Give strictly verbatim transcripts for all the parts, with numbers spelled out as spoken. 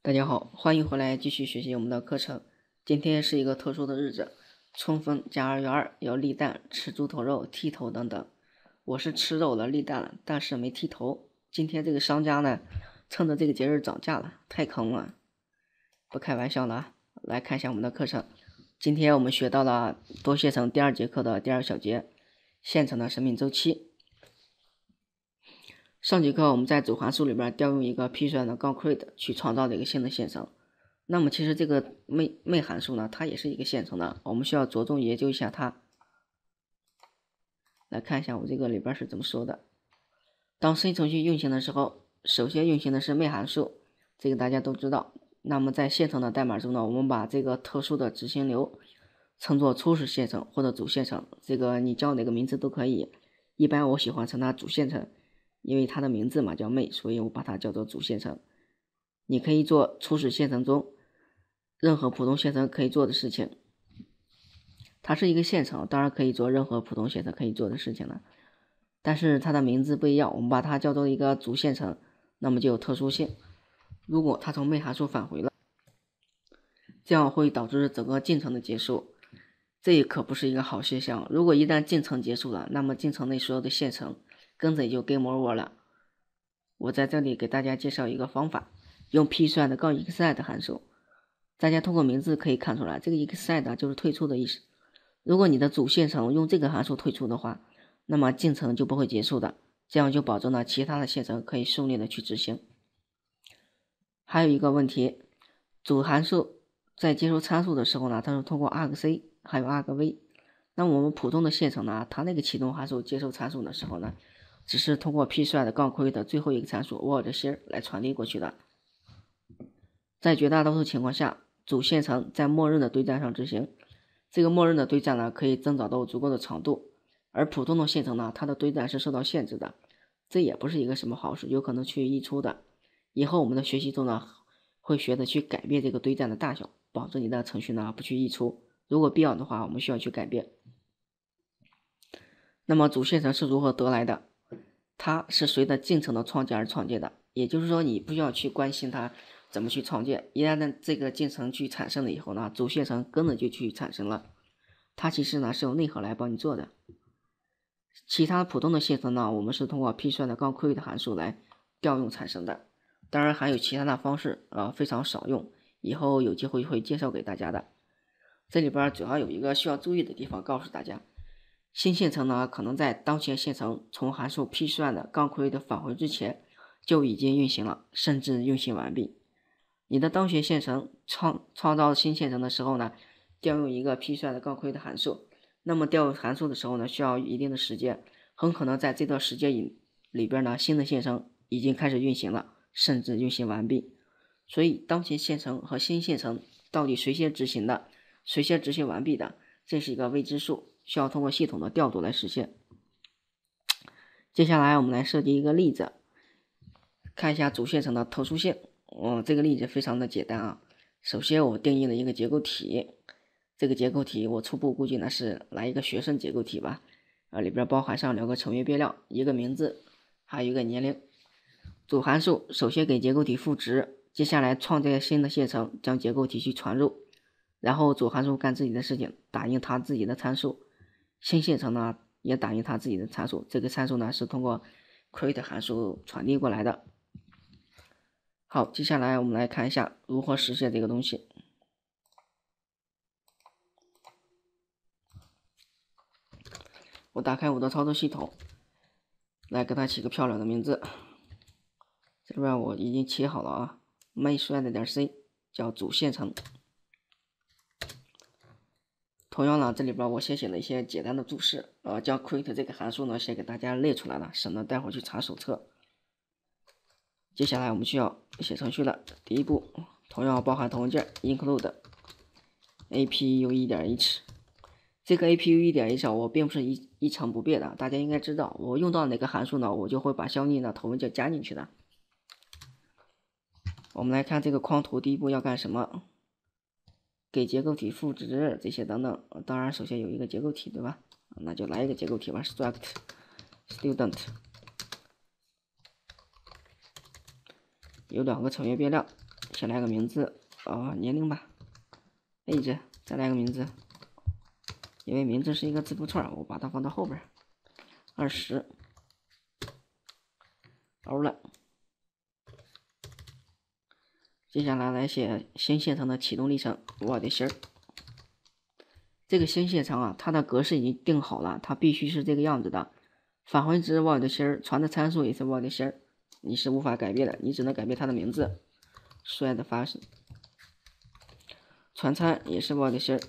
大家好，欢迎回来继续学习我们的课程。今天是一个特殊的日子，春分加二月二要立蛋、吃猪头肉、剃头等等。我是吃肉了、立蛋了，但是没剃头。今天这个商家呢，趁着这个节日涨价了，太坑了，不开玩笑了啊！来看一下我们的课程。今天我们学到了多线程第二节课的第二小节，线程的生命周期。上节课我们在组函数里边调用一个 P 算的杠 create 去创造了一个新的线程。那么其实这个 main main 函数呢，它也是一个线程的，我们需要着重研究一下它。来看一下我这个里边是怎么说的。当 C 程序运行的时候，首先运行的是 main 函数，这个大家都知道。那么在线程的代码中呢，我们把这个特殊的执行流称作初始线程或者主线程，这个你叫哪个名字都可以。一般我喜欢称它主线程。因为它的名字嘛叫 main， 所以我把它叫做主线程。你可以做初始线程中任何普通线程可以做的事情。它是一个线程，当然可以做任何普通线程可以做的事情了。但是它的名字不一样，我们把它叫做一个主线程，那么就有特殊性。如果它从main函数返回了，这样会导致整个进程的结束，这也可不是一个好现象。如果一旦进程结束了，那么进程内所有的线程跟着也就 game over 了。我在这里给大家介绍一个方法，用 P 算的杠 exit 函数。大家通过名字可以看出来，这个 exit 就是退出的意思。如果你的主线程用这个函数退出的话，那么进程就不会结束的，这样就保证了其他的线程可以顺利的去执行。还有一个问题，主函数在接收参数的时候呢，它是通过 argc 还有 argv。那我们普通的线程呢，它那个启动函数接收参数的时候呢，只是通过 P 算的杠 create 的最后一个参数 word here 来传递过去的。在绝大多数情况下，主线程在默认的对站上执行，这个默认的对站呢可以增长到足够的长度，而普通的线程呢，它的对站是受到限制的，这也不是一个什么好事，有可能去溢出的。以后我们的学习中呢，会学着去改变这个对站的大小，保证你的程序呢不去溢出。如果必要的话，我们需要去改变。那么主线程是如何得来的？它是随着进程的创建而创建的，也就是说你不需要去关心它怎么去创建，一旦呢这个进程去产生了以后呢，主线程跟着就去产生了，它其实呢是由内核来帮你做的。其他普通的线程呢，我们是通过 P 算的杠 create 函数来调用产生的，当然还有其他的方式啊、呃，非常少用，以后有机会会介绍给大家的。这里边主要有一个需要注意的地方，告诉大家。新线程呢，可能在当前线程从函数 P 算的杠 create 返回之前就已经运行了，甚至运行完毕。你的当前线程创创造新线程的时候呢，调用一个 P 算的杠 create 函数。那么调用函数的时候呢，需要一定的时间，很可能在这段时间里里边呢，新的线程已经开始运行了，甚至运行完毕。所以当前线程和新线程到底谁先执行的，谁先执行完毕的，这是一个未知数。需要通过系统的调度来实现。接下来我们来设计一个例子，看一下主线程的特殊性。嗯，这个例子非常的简单啊。首先我定义了一个结构体，这个结构体我初步估计呢是来一个学生结构体吧，啊里边包含上两个成员变量，一个名字，还有一个年龄。主函数首先给结构体赋值，接下来创建新的线程，将结构体去传入，然后主函数干自己的事情，打印它自己的参数。新线程呢也打印它自己的参数，这个参数呢是通过 create 函数传递过来的。好，接下来我们来看一下如何实现这个东西。我打开我的操作系统，来给它起个漂亮的名字。这边我已经起好了啊 ，main_thread.c 叫主线程。同样呢，这里边我先写了一些简单的注释，呃，将 create 这个函数呢先给大家列出来了，省得待会儿去查手册。接下来我们需要写程序了，第一步，同样包含头文件 include A P U 一点 h， 这个 A P U 一点 h 我并不是一一成不变的，大家应该知道，我用到哪个函数呢，我就会把相应的头文件加进去的。我们来看这个框图，第一步要干什么？给结构体赋值这些等等，当然首先有一个结构体，对吧？那就来一个结构体吧 ，struct student 有两个成员变量， 先来个名字，呃，年龄吧 ，age， 再来个名字，因为名字是一个字符串，我把它放到后边，二十，欧了。接下来来写新线程的启动历程 ，Word 芯儿。这个新线程啊，它的格式已经定好了，它必须是这个样子的。返回值 Word 芯儿，传的参数也是 Word 芯儿，你是无法改变的，你只能改变它的名字。Thread 发生，传参也是 Word 芯儿。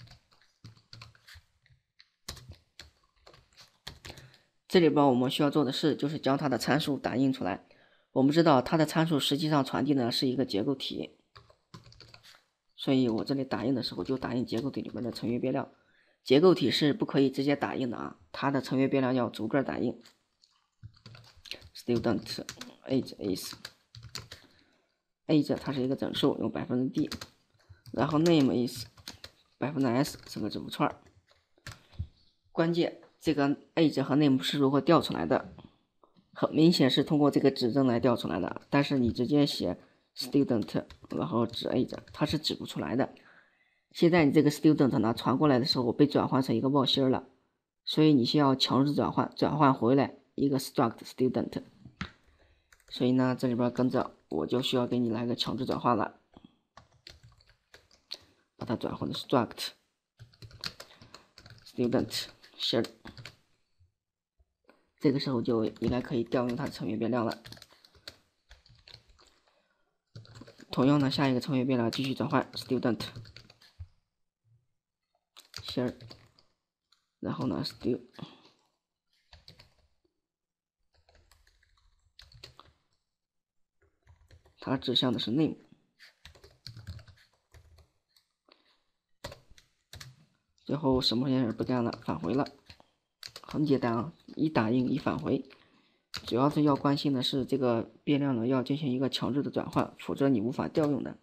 这里边我们需要做的事就是将它的参数打印出来。我们知道它的参数实际上传递的是一个结构体，所以我这里打印的时候就打印结构体里面的成员变量。结构体是不可以直接打印的啊，它的成员变量要逐个打印。Student age is age 它是一个整数，用百分之 d， 然后 name is 百分之 s 是个字符串。关键这个 age 和 name 是如何调出来的？很明显是通过这个指针来调出来的，但是你直接写 student 然后指 age 它是指不出来的。现在你这个 student 呢传过来的时候被转换成一个冒芯了，所以你需要强制转换，转换回来一个 struct student。所以呢这里边跟着我就需要给你来个强制转换了，把它转换成 struct student 芯儿。这个时候就应该可以调用它的成员变量了。同样的，下一个成员变量继续转换 student 芯儿，然后呢 stu， 它指向的是 name， 最后什么也不干了，返回了。很简单啊，一打印一返回。主要是要关心的是这个变量呢要进行一个强制的转换，否则你无法调用的。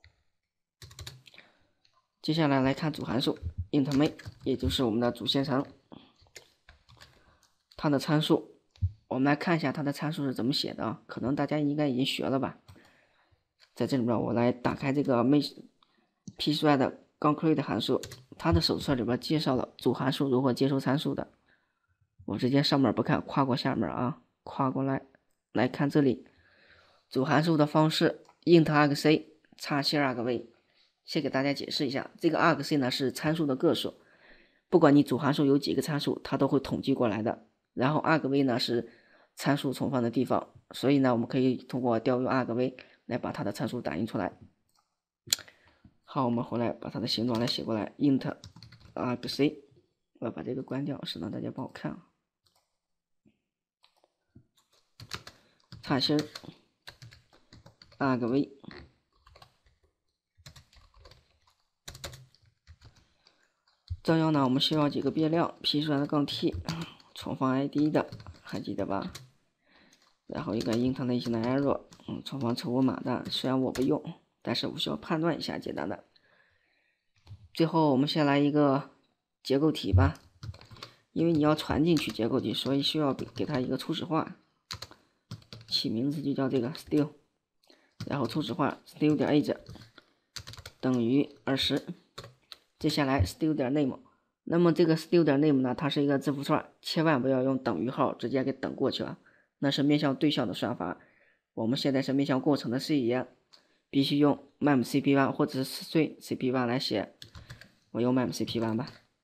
接下来来看主函数 int main， 也就是我们的主线程，它的参数，我们来看一下它的参数是怎么写的啊？可能大家应该已经学了吧？在这里边我来打开这个 pthread concrete 函数，它的手册里边介绍了主函数如何接收参数的。我直接上面不看，跨过下面啊，跨过来来看这里，主函数的方式 int argc 插线 argv。先给大家解释一下，这个 argc 呢是参数的个数，不管你主函数有几个参数，它都会统计过来的。然后 argv 呢是参数存放的地方，所以呢我们可以通过调用 argv 来把它的参数打印出来。好，我们回来把它的形状来写过来 int argc， 我要把这个关掉，是让大家帮我看啊。插芯 argv， 这样呢我们需要几个变量 pthread 杠 t 存放 I D 的，还记得吧？然后一个 int 类型的 arrow， 嗯，存放错误码的，虽然我不用，但是我需要判断一下简单的。最后我们先来一个结构体吧，因为你要传进去结构体，所以需要给它一个初始化，起名字就叫这个 stu， 然后初始化 stu 点 age 等于二十。接下来 stu 点 name， 那么这个 stu 点 name 呢，它是一个字符串，千万不要用等于号直接给等过去了，那是面向对象的算法。我们现在是面向过程的 C 语言，必须用 mem C P 一 或者是 string C P 一 来写。我用 mem C P 一 吧。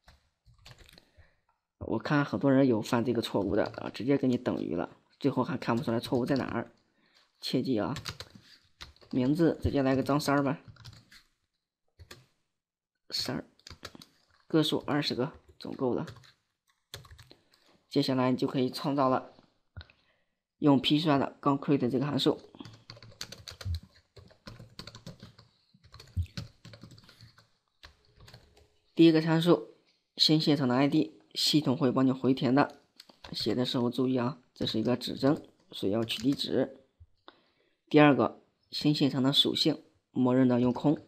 我看很多人有犯这个错误的啊，直接给你等于了，最后还看不出来错误在哪儿。切记啊，名字直接来个张三儿吧。三，个数二十个总够了。接下来你就可以创造了，用 pthread concrete 这个函数，第一个参数新线程的 I D， 系统会帮你回填的。写的时候注意啊，这是一个指针，所以要取地址。第二个新线程的属性，默认的用空。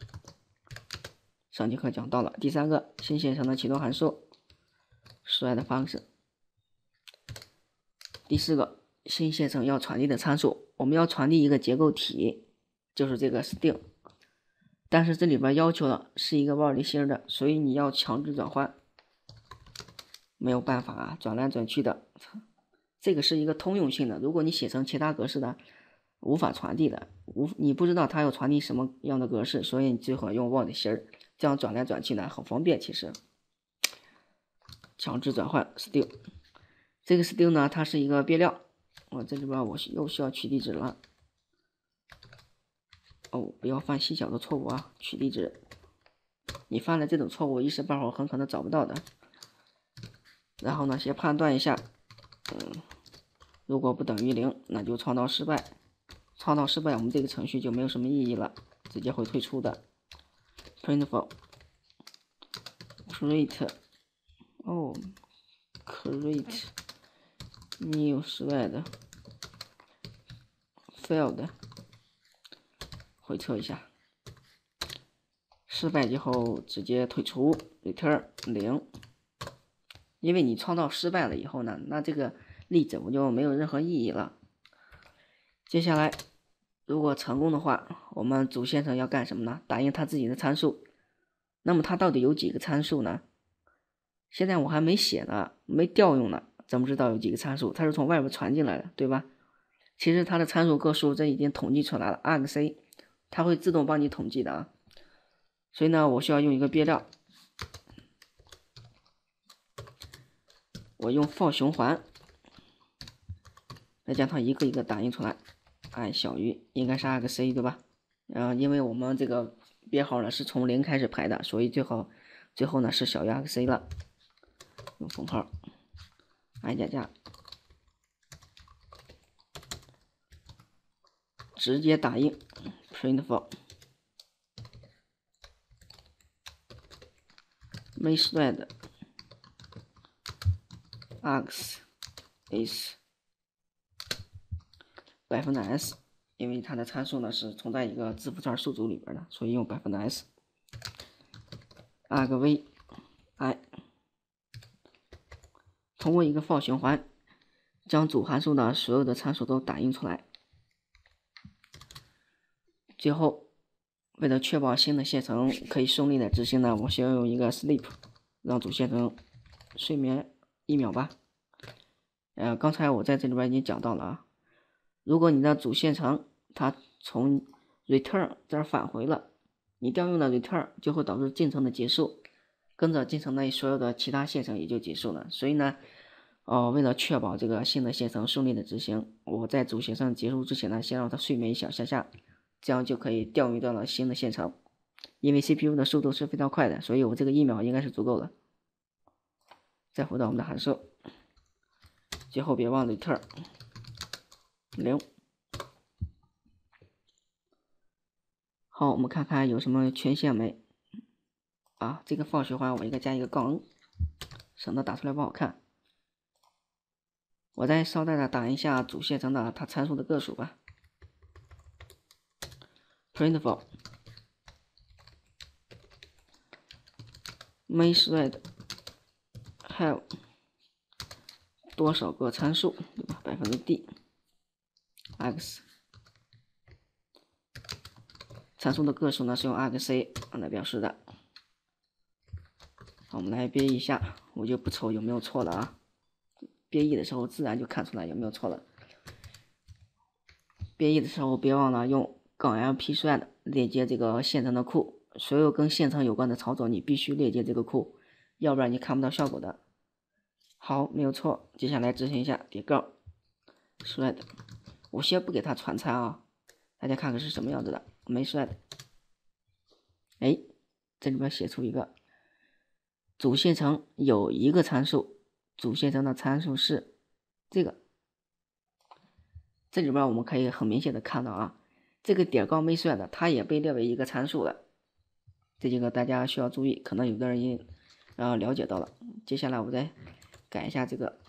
上节课讲到了。第三个新线程的启动函数 thread function。第四个新线程要传递的参数，我们要传递一个结构体， 就是这个 string， 但是这里边要求的是一个外离芯的，所以你要强制转换，没有办法啊，转来转去的，这个是一个通用性的，如果你写成其他格式的，无法传递的，无你不知道它要传递什么样的格式，所以你最好用外离芯，这样转来转去呢很方便。其实强制转换 string， 这个 string 呢，它是一个变量。我这里边我又需要取地址了。哦，不要犯细小的错误啊！取地址，你犯了这种错误，一时半会儿很可能找不到的。然后呢，先判断一下，嗯，如果不等于零，那就创造失败。创造失败，我们这个程序就没有什么意义了，直接会退出的。printful create 哦 create new thread failed 回测一下，失败之后直接退出 return 零，因为你创造失败了以后呢，那这个例子我就没有任何意义了。接下来如果成功的话，我们主线程要干什么呢？打印它自己的参数。那么它到底有几个参数呢？现在我还没写呢，没调用呢，怎么知道有几个参数？它是从外边传进来的，对吧？其实它的参数个数这已经统计出来了 argc， 它会自动帮你统计的啊。所以呢，我需要用一个变量，我用 for 循环来将它一个一个打印出来。i 小于应该是 argc 对吧？嗯、呃，因为我们这个编号呢是从零开始排的，所以最后最后呢是小于 argc 了。用符号 i 加加，直接打印 printful main thread args is 百分之 s， 因为它的参数呢是存在一个字符串数组里边的，所以用百分之 s。argv i 通过一个 for 循环，将主函数的所有的参数都打印出来。最后，为了确保新的线程可以顺利的执行呢，我需要用一个 sleep， 让主线程睡眠一秒吧。呃，刚才我在这里边已经讲到了啊，如果你的主线程它从 return 这儿返回了，你调用的 return 就会导致进程的结束，跟着进程的所有的其他线程也就结束了。所以呢，哦，为了确保这个新的线程顺利的执行，我在主线程结束之前呢，先让它睡眠一小下下，这样就可以调用到了新的线程。因为 C P U 的速度是非常快的，所以我这个一秒应该是足够的。再回到我们的函数，最后别忘了 return 零。好，我们看看有什么权限没？啊，这个 for 循环我应该加一个杠 n， 省得打出来不好看。我再捎带的打一下主线程的它参数的个数吧。printful main thread have 多少个参数，对吧？百分之 d x 参数的个数呢是用 argc 来表示的。好，我们来编译一下，我就不瞅有没有错了啊。编译的时候自然就看出来有没有错了。编译的时候别忘了用杠 lp thread 链接这个线程的库，所有跟线程有关的操作你必须链接这个库，要不然你看不到效果的。好，没有错。接下来执行一下叠杠 thread， 我先不给它传参啊，大家看看是什么样子的。没 thread， 哎，这里边写出一个主线程有一个参数，主线程的参数是这个。这里边我们可以很明显的看到啊，这个点杠 main thread 它也被列为一个参数了。这几个大家需要注意，可能有的人也呃了解到了。接下来我再改一下这个，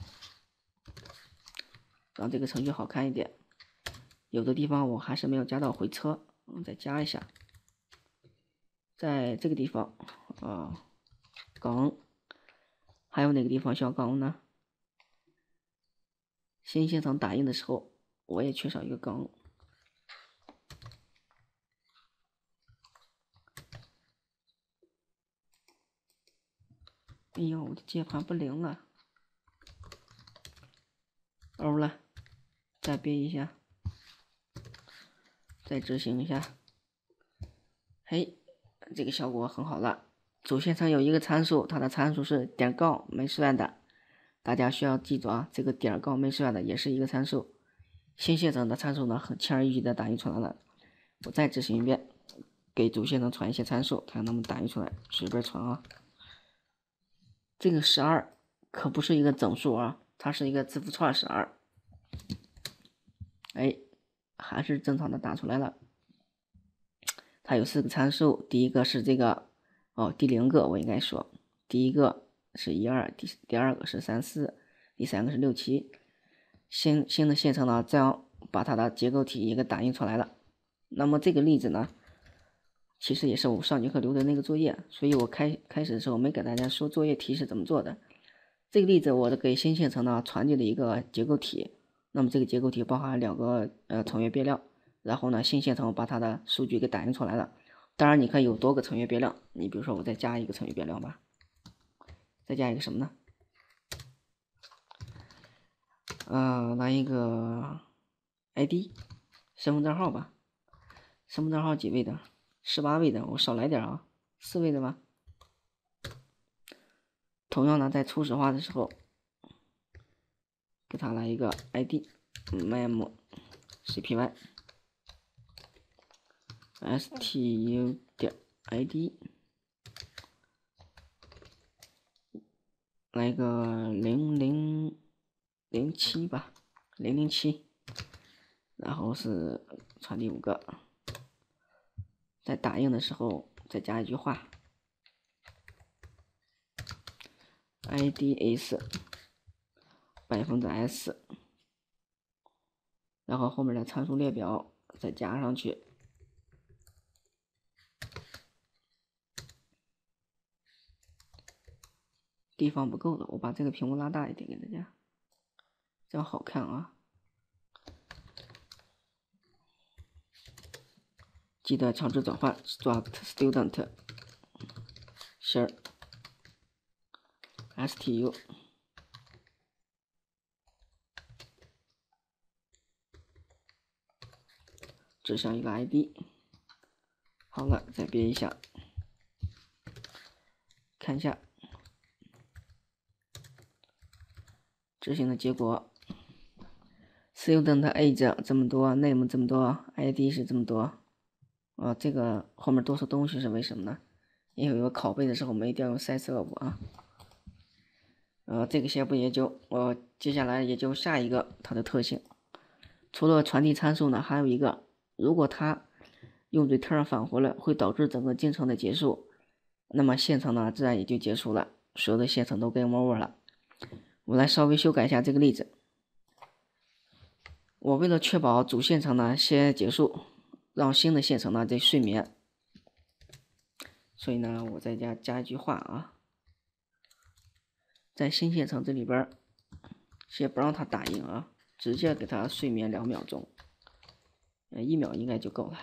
让这个程序好看一点。有的地方我还是没有加到回车，我再加一下。在这个地方啊，杠，还有哪个地方需要杠呢？新线程打印的时候，我也缺少一个杠。 哎呦，我的键盘不灵了，欧了，再憋一下，再执行一下，嘿，这个效果很好了。主线程有一个参数，它的参数是点杠没算的，大家需要记住啊，这个点杠没算的也是一个参数。新线程的参数呢，很轻而易举的打印出来了。我再执行一遍，给主线程传一些参数，看能不能打印出来，随便传啊。这个十二可不是一个整数啊，它是一个字符串十二。哎，还是正常的打出来了。它有四个参数，第一个是这个，哦，第零个我应该说，第一个是一二，第第二个是三四，第三个是六七。新新的线程呢，这样把它的结构体也给打印出来了。那么这个例子呢，其实也是我上节课留的那个作业，所以我开开始的时候没给大家说作业题是怎么做的。这个例子我给新线程呢传递了一个结构体，那么这个结构体包含两个呃程序变量，然后呢新线程把它的数据给打印出来了。当然你可以有多个程序变量，你比如说我再加一个程序变量吧，再加一个什么呢？呃，来一个 I D 身份证号吧，身份证号几位的？十八位的，我少来点啊，四位的吧。同样呢，在初始化的时候，给它来一个 I D mem cpy stu 点 id， 来个零零零七吧，零零七，然后是传递五个，在打印的时候再加一句话 ，id is 百分之 s， 然后后面的参数列表再加上去。地方不够了，我把这个屏幕拉大一点给大家，这样好看啊。记得强制转换 struct student share stu 指向一个 I D。 好了，再编一下，看一下执行的结果。student age 这么多 ，name 这么多 ，I D 是这么多。啊，这个后面多出东西是为什么呢？因为我拷贝的时候没调用 sizeof 啊。呃，这个先不研究，我接下来研究下一个它的特性。除了传递参数呢，还有一个，如果它用 return 返回了，会导致整个进程的结束，那么线程呢自然也就结束了，所有的线程都 game over 了。我来稍微修改一下这个例子。我为了确保主线程呢先结束，让新的线程呢在睡眠，所以呢我再加加一句话啊，在新线程这里边先不让它打印啊，直接给它睡眠两秒钟，呃一秒应该就够了。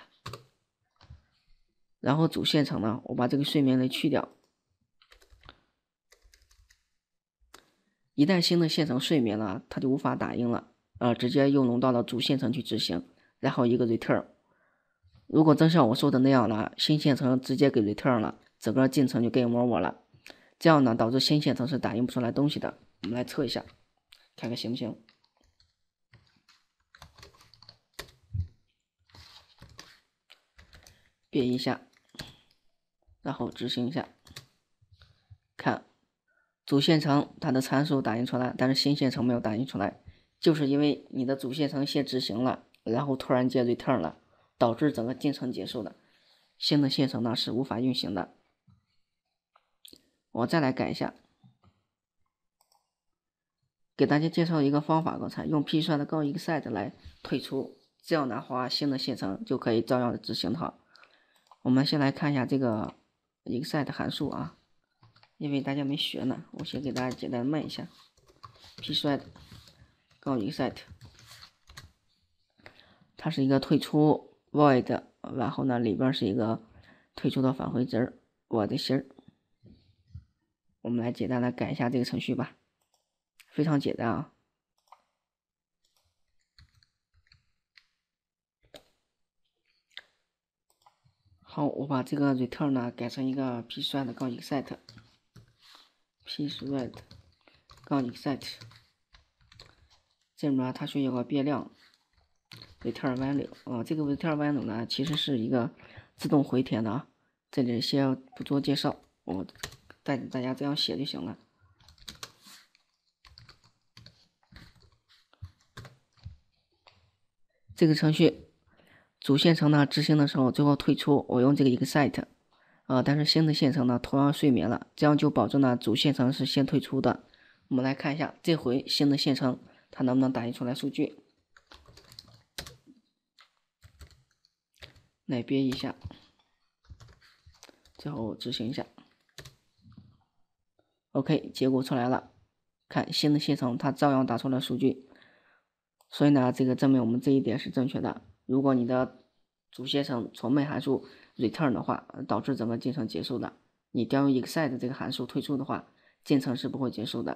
然后主线程呢，我把这个睡眠给去掉。一旦新的线程睡眠了，它就无法打印了，呃，直接又龙到了主线程去执行，然后一个 return。如果真像我说的那样了，新线程直接给 return 了，整个进程就 game over 了，这样呢导致新线程是打印不出来东西的。我们来测一下，看看行不行。编一下，然后执行一下，看主线程它的参数打印出来，但是新线程没有打印出来，就是因为你的主线程先执行了，然后突然间 return 了，导致整个进程结束了，新的线程呢是无法运行的。我再来改一下，给大家介绍一个方法，刚才用 P 算的杠 exit 来退出，这样的话新的线程就可以照样的执行它。我们先来看一下这个 exit 函数啊，因为大家没学呢，我先给大家简单卖一下 P 算杠 exit， 它是一个退出 void， 然后呢里边是一个退出的返回值我的心儿。 我们来简单的改一下这个程序吧，非常简单啊。好，我把这个 return 呢改成一个 pthread 杠 excite pthread 杠 excite， 这里面它需要有个变量 return value 啊、呃，这个 return value 呢其实是一个自动回填的啊，这里先不做介绍，我带着大家这样写就行了。这个程序主线程呢执行的时候，最后退出，我用这个 excite 啊、呃，但是新的线程呢同样睡眠了，这样就保证了主线程是先退出的。我们来看一下，这回新的线程它能不能打印出来数据？来编一下，最后执行一下。OK， 结果出来了，看新的线程它照样打出了数据，所以呢，这个证明我们这一点是正确的。如果你的主线程从main函数 return 的话，导致整个进程结束的。你调用 excite 这个函数退出的话，进程是不会结束的。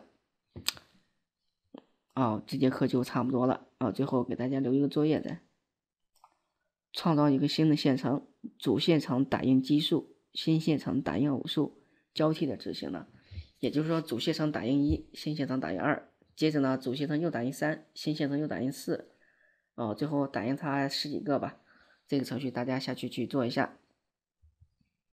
哦，这节课就差不多了啊、哦。最后给大家留一个作业在，创造一个新的线程，主线程打印奇数，新线程打印偶数，交替的执行了。也就是说，主线程打印一，新线程打印二，接着呢，主线程又打印三，新线程又打印四，哦，最后打印它十几个吧。这个程序大家下去去做一下。